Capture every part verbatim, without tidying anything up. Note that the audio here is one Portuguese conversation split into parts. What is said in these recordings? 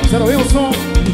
Zero Wilson.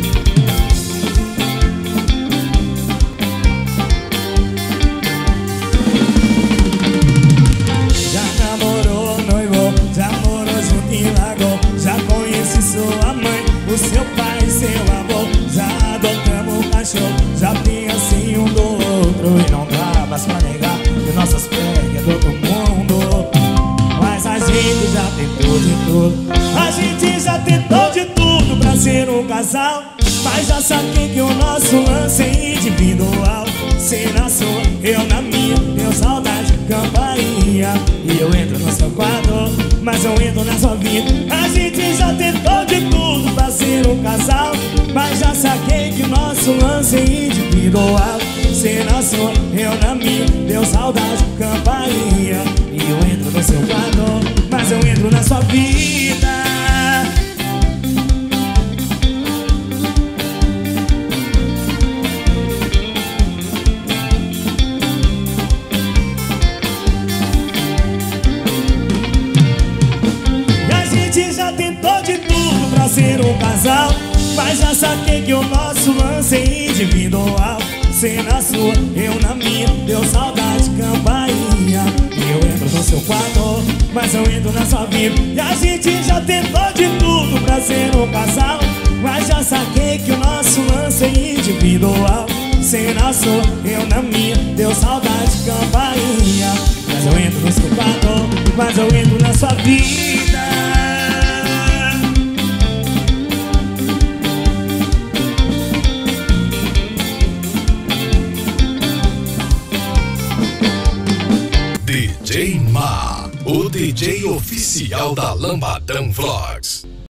Já namorou, noivou, já morou junto e largou. Já conheci sua mãe, o seu pai e seu avô. Já adotamos um cachorro, já pensei um do outro. E não dá mais pra negar que nossas pegas é do outro mundo. Mas a gente já tentou de tudo, a gente já tentou de tudo pra ser um casal. Mas já saquei que o nosso lance é individual. Cê na sua, eu na minha, deu saudade, campainha. E eu entro no seu quarto, mas eu entro na sua vida. A gente já tentou de tudo pra ser um casal. Mas já saquei que o nosso lance é individual. Cê na sua, eu na minha, deu saudade, campainha. E eu entro no seu quarto, mas eu entro na sua vida. Já tentou de tudo pra ser um casal. Mas já saquei que o nosso lance é individual. Cê na sua, eu na minha, deu saudade, campainha. E eu entro no seu quarto, mas eu entro na sua vida. E a gente já tentou de tudo pra ser um casal. Mas já saquei que o nosso lance é individual. Cê na sua, eu na minha, deu saudade, campainha. Mas eu entro no seu quarto, mas eu entro na sua vida. D J Ma, o D J oficial da Lambadão Vlog.